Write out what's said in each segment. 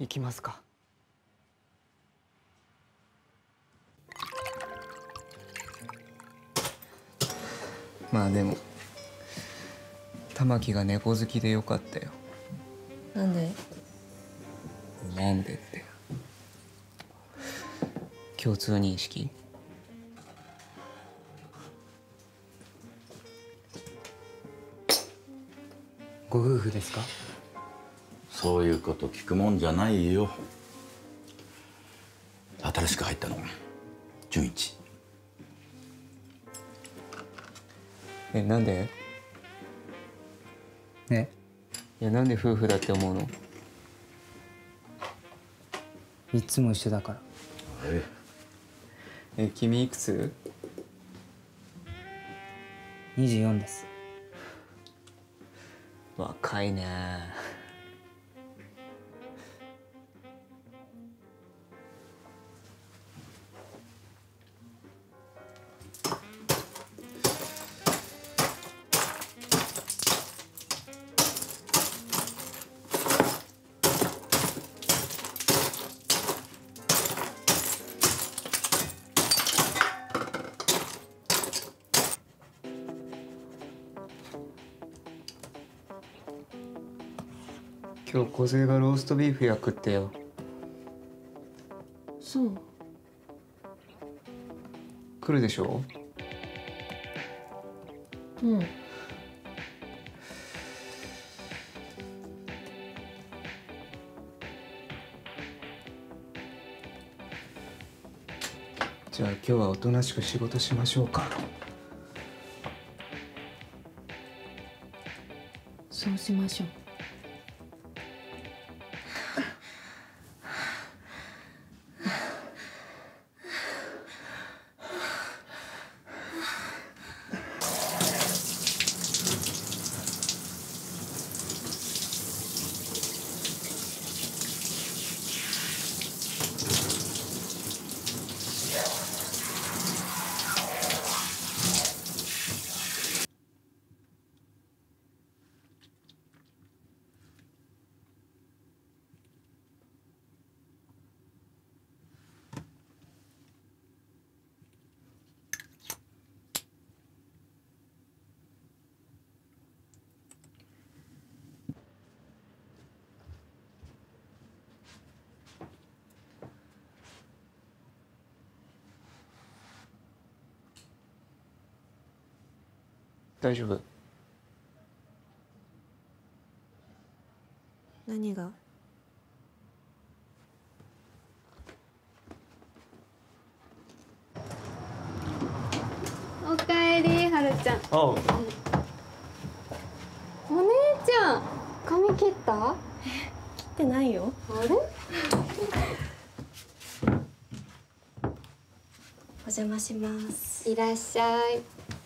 行きますか。まあでも玉木が猫好きでよかったよ。 なんで？ なんでって共通認識。ご夫婦ですか？ そういうこと聞くもんじゃないよ。新しく入ったの純一。 なんで？いや、なんで夫婦だって思うの？ いつも一緒だから。 君いくつ ？24です。 若いね。今日梢がローストビーフ焼くってよ。 そう。 来るでしょ？ うん。 じゃあ今日はおとなしく仕事しましょうか。 そうしましょう。 大丈夫？ 何が？ おかえり、はるちゃん。 おう。 お姉ちゃん、髪切った？ 切ってないよ。 あれ？ お邪魔します。 いらっしゃい。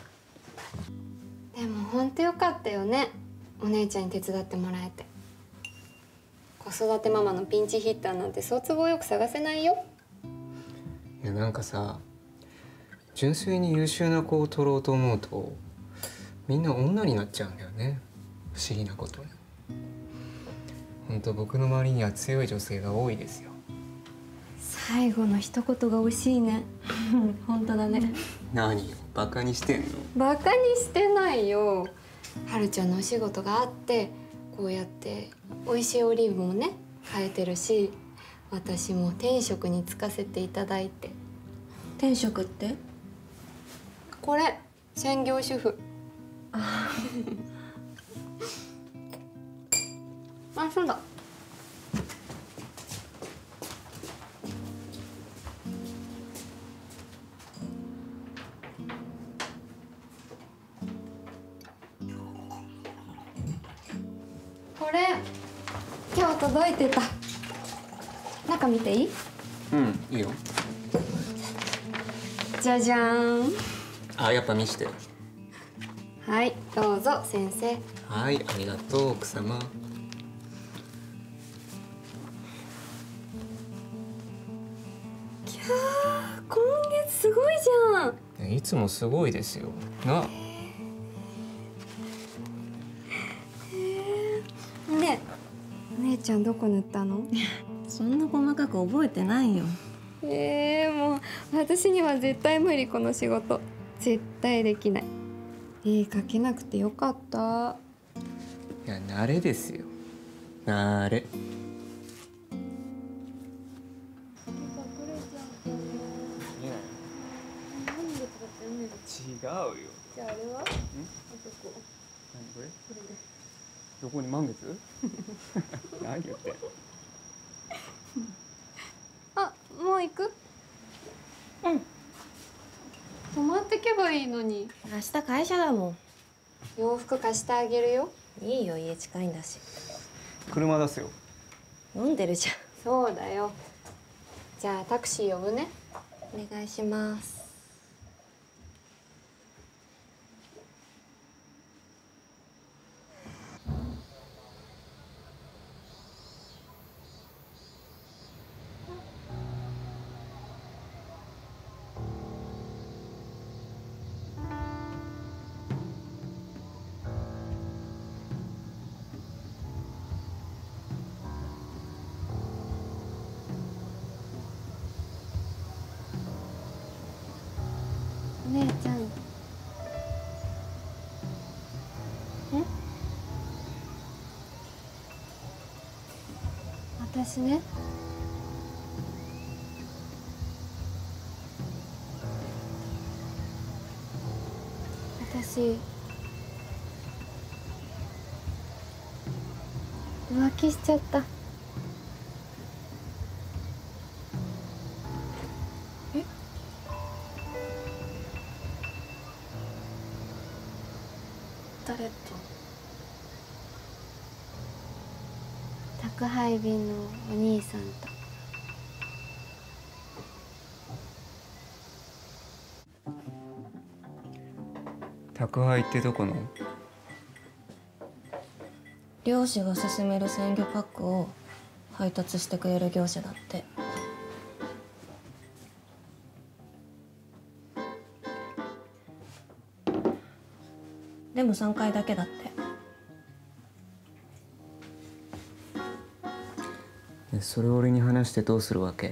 でも本当よかったよね。お姉ちゃんに手伝ってもらえて。子育てママのピンチヒッターなんてそう都合よく探せないよ。 いや、なんかさ、純粋に優秀な子を取ろうと思うとみんな女になっちゃうんだよね。不思議なことに。本当僕の周りには強い女性が多いですよ。 最後の一言が惜しいね。 本当だね。 何よ、バカにしてんの？ バカにしてないよ。はるちゃんのお仕事があってこうやって美味しいオリーブもね買えてるし、私も天職に就かせていただいて。 天職って？ これ専業主婦。 ああ、そうだ。これ今日届いてた。中見ていい？ うん、いいよ。 じゃじゃーん。 あ、やっぱ見して。 はい、どうぞ先生。 はい、ありがとう奥様。 きゃー、今月すごいじゃん。 いつもすごいですよ。な。 ねえ、お姉ちゃんどこ塗ったの？ そんな細かく覚えてないよ。 もう私には絶対無理、この仕事絶対できない。絵描けなくてよかった。 いや慣れですよ、慣れ。違うよ。 じゃああれは？あそこ。 何これ？どこに満月？何言って。 あ、もう行く？ うん。 泊まってけばいいのに。 明日会社だも洋服貸してあげるよ。 ん。いいよ、家近いんだし。 車出すよ。 飲んでるじゃん。 そうだよ。じゃあタクシー呼ぶね。 お願いします。 お姉ちゃん。私ね。私浮気しちゃった。 誰と？ 宅配便のお兄さんと。 宅配ってどこの？ 漁師が勧める鮮魚パックを配達してくれる業者だって。でも3回だけだって。 それを俺に話してどうするわけ？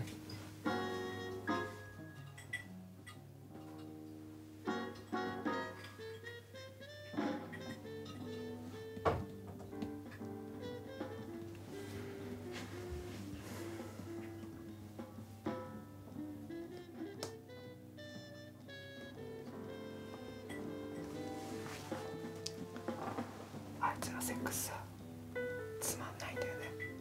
あいつのセックスさ、つまんないんだよね。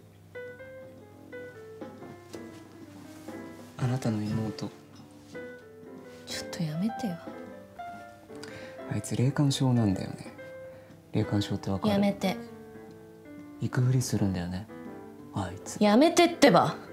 あなたの妹、 ちょっとやめてよ。 あいつ霊感症なんだよね。霊感症ってわかる？ やめて。 行くふりするんだよね、あいつ。 やめてってば。